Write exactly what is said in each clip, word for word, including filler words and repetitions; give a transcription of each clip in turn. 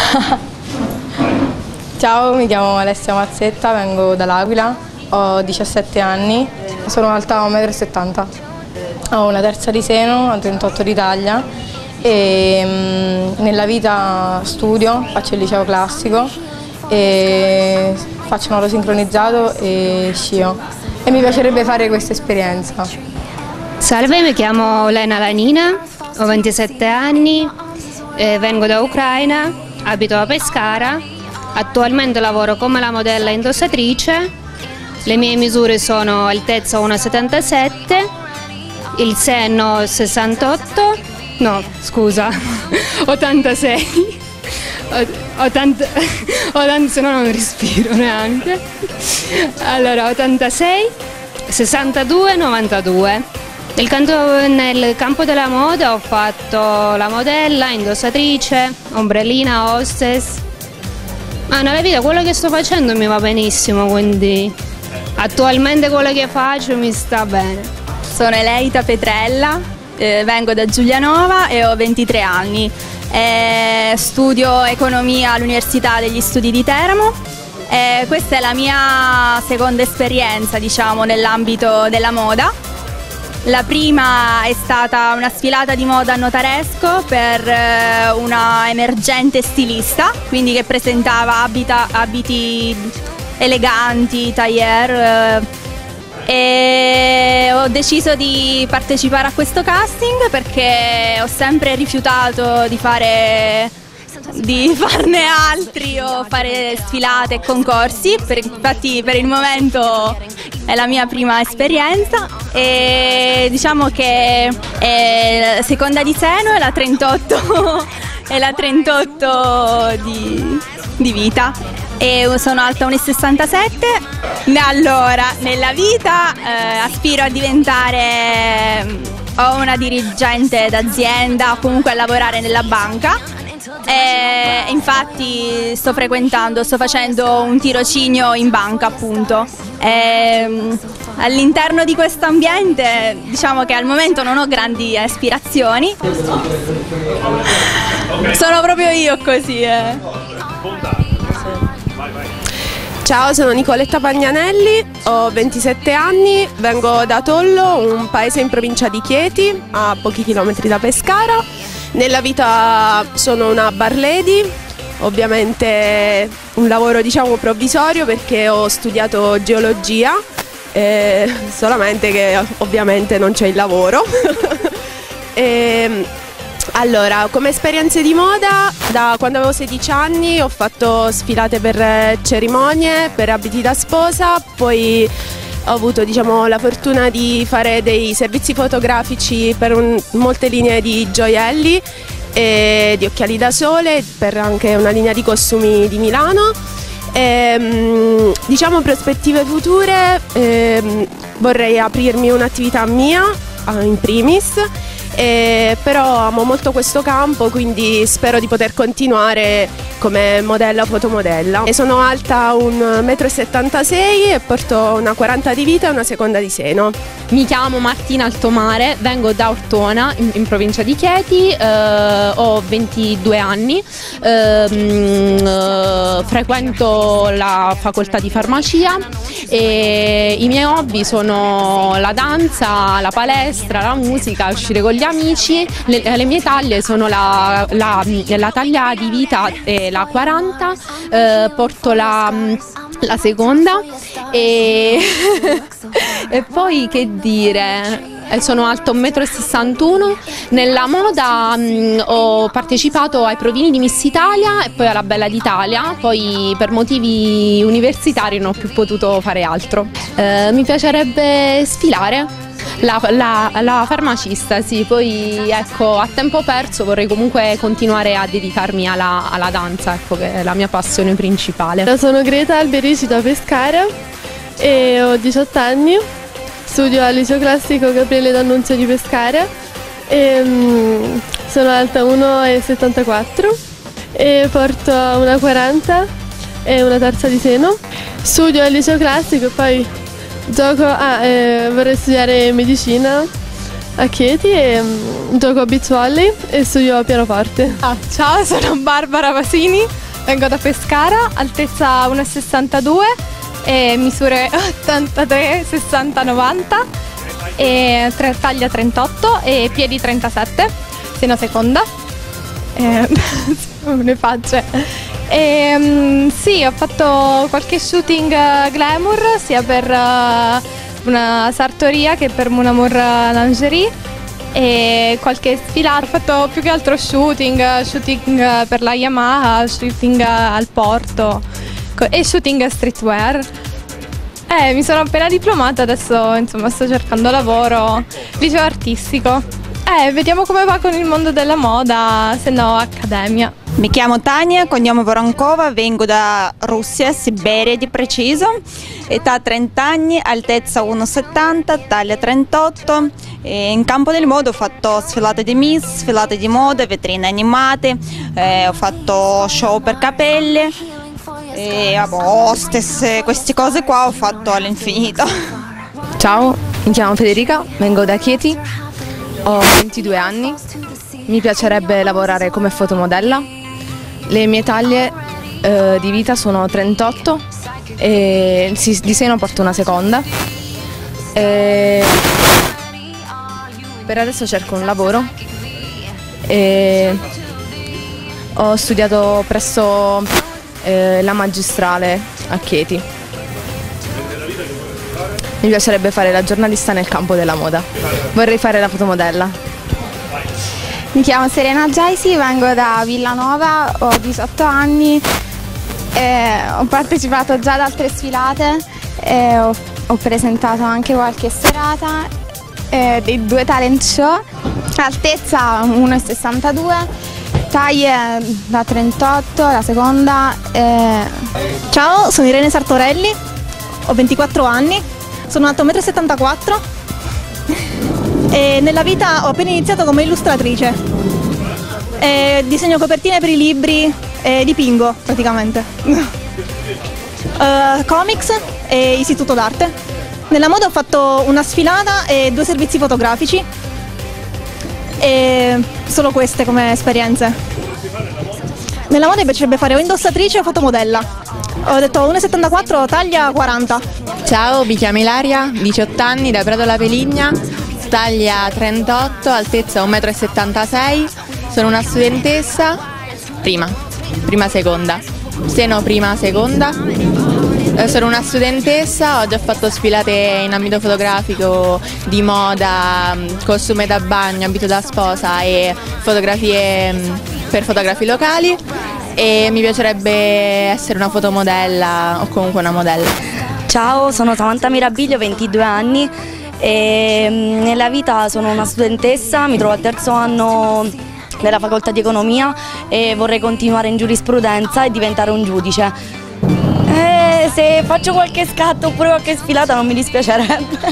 Ciao, mi chiamo Alessia Mazzetta, vengo dall'Aquila, ho diciassette anni, sono alta uno e settanta m, ho una terza di seno, ho trentotto di taglia e mh, nella vita studio, faccio il liceo classico, e faccio nuoto sincronizzato e scio e mi piacerebbe fare questa esperienza. Salve, mi chiamo Lena Lanina, ho ventisette anni, eh, vengo da Ucraina, abito a Pescara. Attualmente lavoro come la modella indossatrice, le mie misure sono altezza uno virgola settantasette, il seno sessantotto, no scusa, ottantasei, ottanta, ottanta, se no non respiro neanche, allora ottantasei, sessantadue, novantadue. Nel campo, nel campo della moda ho fatto la modella, indossatrice, ombrellina, hostess. Ma nella vita quello che sto facendo mi va benissimo, quindi attualmente quello che faccio mi sta bene. Sono Eleita Petrella, eh, vengo da Giulianova e ho ventitré anni. Eh, studio economia all'Università degli Studi di Teramo. Eh, questa è la mia seconda esperienza, diciamo, nell'ambito della moda. La prima è stata una sfilata di moda a Notaresco per eh, una emergente stilista, quindi che presentava abita, abiti eleganti, tailleur, eh, e ho deciso di partecipare a questo casting perché ho sempre rifiutato di fare di farne altri o fare sfilate e concorsi, per, infatti per il momento è la mia prima esperienza e diciamo che è la seconda di seno e la trentotto, è la trentotto di, di vita e sono alta uno virgola sessantasette. Allora, nella vita eh, aspiro a diventare o una dirigente d'azienda o comunque a lavorare nella banca. E infatti sto frequentando, sto facendo un tirocinio in banca appunto. All'interno di questo ambiente diciamo che al momento non ho grandi aspirazioni. Sono proprio io così. Eh. Ciao, sono Nicoletta Pagnanelli, ho ventisette anni, vengo da Tollo, un paese in provincia di Chieti, a pochi chilometri da Pescara. Nella vita sono una bar lady, ovviamente un lavoro diciamo provvisorio perché ho studiato geologia, eh, solamente che ovviamente non c'è il lavoro. e, allora, come esperienze di moda, da quando avevo sedici anni ho fatto sfilate per cerimonie, per abiti da sposa, poi ho avuto diciamo, la fortuna di fare dei servizi fotografici per un, molte linee di gioielli e di occhiali da sole, per anche una linea di costumi di Milano. E, diciamo prospettive future, eh, vorrei aprirmi un'attività mia in primis, eh, però amo molto questo campo, quindi spero di poter continuare come modella o fotomodella. E sono alta un metro e settantasei e porto una quaranta di vita e una seconda di seno. Mi chiamo Martina Altomare, vengo da Ortona in, in provincia di Chieti, eh, ho ventidue anni, eh, eh, frequento la facoltà di farmacia e i miei hobby sono la danza, la palestra, la musica, uscire con gli amici. Le, le mie taglie sono la, la, la taglia di vita e la quaranta, eh, porto la, la seconda e, e poi che dire, sono alta un metro e sessantuno. Nella moda mh, ho partecipato ai provini di Miss Italia e poi alla Bella d'Italia, poi per motivi universitari non ho più potuto fare altro. Eh, mi piacerebbe sfilare. La, la, la farmacista, sì, poi ecco a tempo perso vorrei comunque continuare a dedicarmi alla, alla danza, ecco, che è la mia passione principale. Sono Greta Alberici da Pescara e ho diciotto anni, studio al liceo classico Gabriele D'Annunzio di Pescara e um, sono alta uno virgola settantaquattro e porto una quaranta e una terza di seno. Studio al liceo classico e poi gioco, ah, eh, vorrei studiare medicina a Chieti e um, gioco a beach volley e studio a pianoforte. Ah, ciao, sono Barbara Vasini, vengo da Pescara, altezza uno virgola sessantadue e misure ottantatré, sessanta, novanta e tre, taglia trentotto e piedi trentasette, seno seconda. Eh, le facce. E, um, sì, ho fatto qualche shooting uh, glamour sia per uh, una sartoria che per Mon Amour Lingerie e qualche sfilata. Ho fatto più che altro shooting, shooting per la Yamaha, shooting al porto e shooting streetwear. Eh, mi sono appena diplomata, adesso insomma sto cercando lavoro, liceo artistico. Eh, vediamo come va con il mondo della moda, se no accademia. Mi chiamo Tania, cognome Voronkova, vengo da Russia, Siberia di preciso, età trenta anni, altezza uno virgola settanta, taglia trentotto. E in campo del moda ho fatto sfilate di Miss, sfilate di moda, vetrine animate, eh, ho fatto show per capelli, e hostess, queste cose qua ho fatto all'infinito. Ciao, mi chiamo Federica, vengo da Chieti, ho ventidue anni, mi piacerebbe lavorare come fotomodella. Le mie taglie eh, di vita sono trentotto e sì, di seno porto una seconda. E per adesso cerco un lavoro e ho studiato presso eh, la magistrale a Chieti. Mi piacerebbe fare la giornalista nel campo della moda. Vorrei fare la fotomodella. Mi chiamo Serena Giaisi, vengo da Villanova, ho diciotto anni, eh, ho partecipato già ad altre sfilate, eh, ho, ho presentato anche qualche serata, eh, dei due talent show, altezza uno virgola sessantadue, taglie da trentotto, la seconda. Eh. Ciao, sono Irene Sartorelli, ho ventiquattro anni, sono alta uno virgola settantaquattro metri. E nella vita ho appena iniziato come illustratrice, e disegno copertine per i libri e dipingo praticamente. uh, comics e istituto d'arte. Nella moda ho fatto una sfilata e due servizi fotografici, e solo queste come esperienze. Nella moda mi piacerebbe fare o indossatrice o fotomodella. Ho detto uno virgola settantaquattro, taglia quaranta. Ciao, mi chiamo Ilaria, diciotto anni, da Prato La Peligna, taglia trentotto, altezza uno virgola settantasei metri, sono una studentessa, prima, prima seconda, seno prima seconda, sono una studentessa, ho già fatto sfilate in ambito fotografico, di moda, costume da bagno, abito da sposa e fotografie per fotografi locali e mi piacerebbe essere una fotomodella o comunque una modella. Ciao, sono Samantha Mirabiglio, ventidue anni. E nella vita sono una studentessa, mi trovo al terzo anno della facoltà di economia e vorrei continuare in giurisprudenza e diventare un giudice. E se faccio qualche scatto oppure qualche sfilata non mi dispiacerebbe.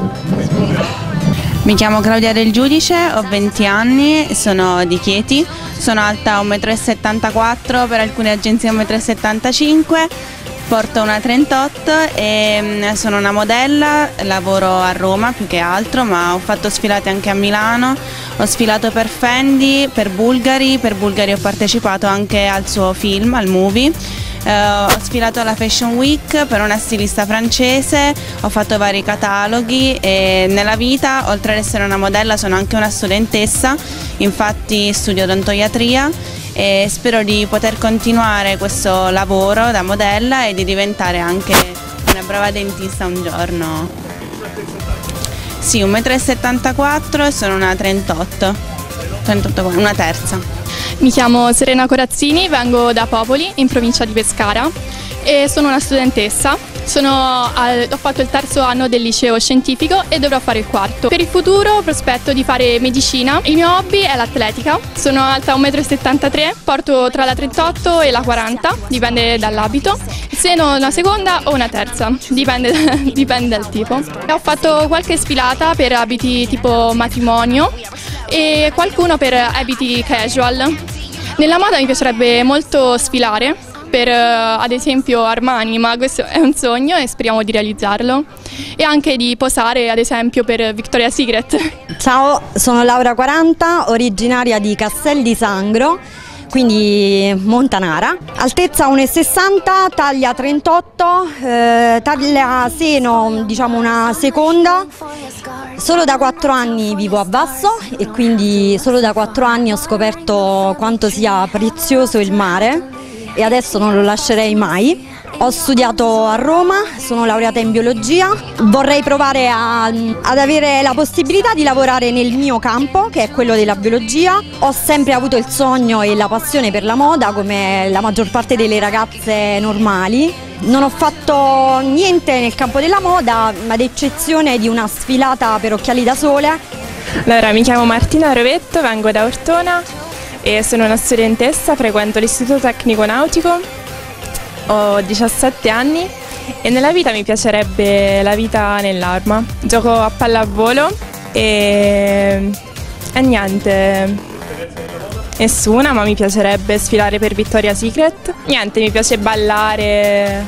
Mi chiamo Claudia Del Giudice, ho venti anni, sono di Chieti, sono alta uno virgola settantaquattro metri, per alcune agenzie uno virgola settantacinque metri. Porto una trentotto e sono una modella, lavoro a Roma più che altro, ma ho fatto sfilate anche a Milano, ho sfilato per Fendi, per Bulgari, per Bulgari ho partecipato anche al suo film, al movie, eh, ho sfilato alla Fashion Week per una stilista francese, ho fatto vari cataloghi e nella vita, oltre ad essere una modella, sono anche una studentessa, infatti studio odontoiatria. E spero di poter continuare questo lavoro da modella e di diventare anche una brava dentista un giorno. Sì, uno virgola settantaquattro metri e sono una trentotto, trentotto, una terza. Mi chiamo Serena Corazzini, vengo da Popoli, in provincia di Pescara e sono una studentessa. Sono al, ho fatto il terzo anno del liceo scientifico e dovrò fare il quarto. Per il futuro prospetto di fare medicina. Il mio hobby è l'atletica. Sono alta uno virgola settantatré metri, porto tra la trentotto e la quaranta, dipende dall'abito. Seno una seconda o una terza, dipende, dipende dal tipo. Ho fatto qualche sfilata per abiti tipo matrimonio e qualcuno per abiti casual. Nella moda mi piacerebbe molto sfilare, per eh, ad esempio Armani, ma questo è un sogno e speriamo di realizzarlo, e anche di posare ad esempio per Victoria's Secret. Ciao, sono Laura quaranta, originaria di Castel di Sangro, quindi montanara, altezza uno e sessanta, taglia trentotto, eh, taglia seno diciamo una seconda. Solo da quattro anni vivo a Vasto e quindi solo da quattro anni ho scoperto quanto sia prezioso il mare e adesso non lo lascerei mai. Ho studiato a Roma, sono laureata in biologia, vorrei provare a, ad avere la possibilità di lavorare nel mio campo, che è quello della biologia. Ho sempre avuto il sogno e la passione per la moda, come la maggior parte delle ragazze normali. Non ho fatto niente nel campo della moda, ad eccezione di una sfilata per occhiali da sole. Allora, mi chiamo Martina Rovetto, vengo da Ortona e sono una studentessa, frequento l'Istituto Tecnico Nautico. Ho diciassette anni e nella vita mi piacerebbe la vita nell'arma. Gioco a pallavolo e, e niente, nessuna, ma mi piacerebbe sfilare per Victoria's Secret. Niente, mi piace ballare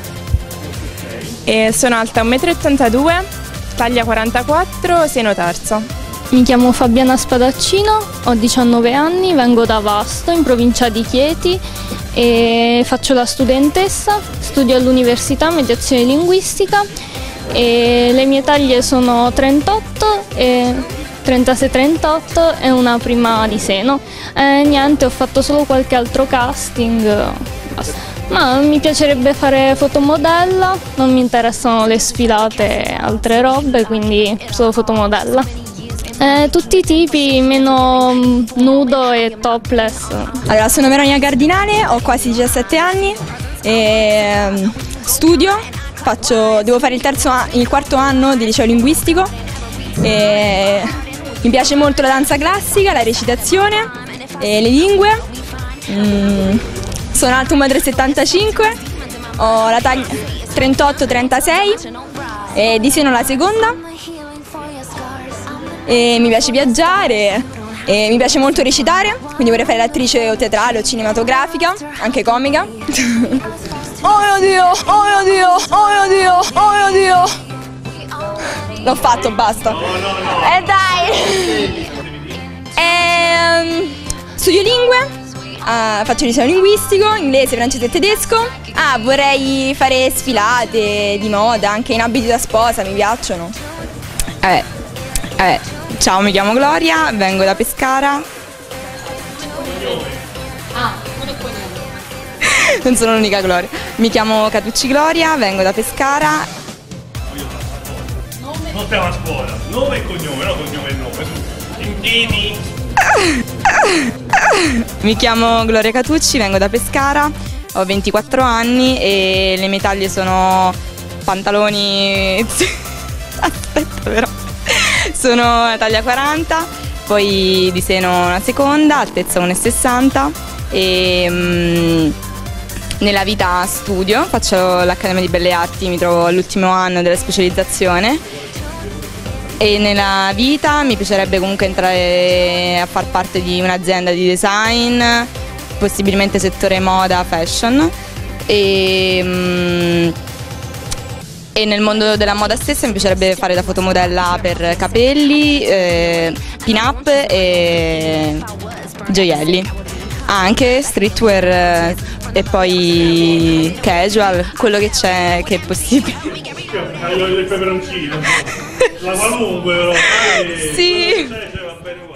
e sono alta uno e ottantadue metri, taglia quarantaquattro, seno terzo. Mi chiamo Fabiana Spadaccino, ho diciannove anni, vengo da Vasto, in provincia di Chieti, e faccio la studentessa, studio all'università mediazione linguistica e le mie taglie sono trentotto e trentasei trentotto e una prima di seno. E niente, ho fatto solo qualche altro casting, ma mi piacerebbe fare fotomodella, non mi interessano le sfilate e altre robe, quindi solo fotomodella. Eh, tutti i tipi, meno nudo e topless. Allora, sono Veronica Cardinale, ho quasi diciassette anni e um, studio, faccio, devo fare il, terzo, il quarto anno di liceo linguistico e mi piace molto la danza classica, la recitazione e le lingue. Mm, sono alta uno e settantacinque metri, ho la taglia trentotto trentasei e di seno la seconda. E mi piace viaggiare e mi piace molto recitare, quindi vorrei fare l'attrice o teatrale o cinematografica, anche comica. Oh mio Dio, oh mio Dio, oh mio Dio, oh mio Dio. L'ho fatto, basta. No, no, no. E eh dai! E, studio lingue, uh, faccio il liceo linguistico, inglese, francese e tedesco. Ah, vorrei fare sfilate di moda, anche in abiti da sposa, mi piacciono. Eh. Eh, ciao, mi chiamo Gloria, vengo da Pescara. Ah, non sono l'unica Gloria. Mi chiamo Catucci Gloria, vengo da Pescara. Non stiamo a scuola. Nome e cognome, no cognome e nome. In piedi. Mi chiamo Gloria Catucci, vengo da Pescara, ho ventiquattro anni e le mie taglie sono pantaloni. Aspetta però. Sono taglia quaranta, poi di seno una seconda, altezza uno e sessanta e mm, nella vita studio, faccio l'Accademia di Belle Arti, mi trovo all'ultimo anno della specializzazione e nella vita mi piacerebbe comunque entrare a far parte di un'azienda di design, possibilmente settore moda, fashion e... Mm, E nel mondo della moda stessa mi piacerebbe fare da fotomodella per capelli, eh, pin-up e gioielli. Ah, anche streetwear eh, e poi casual, quello che c'è, che è possibile. Il peperoncino, la qualunque però. Sì.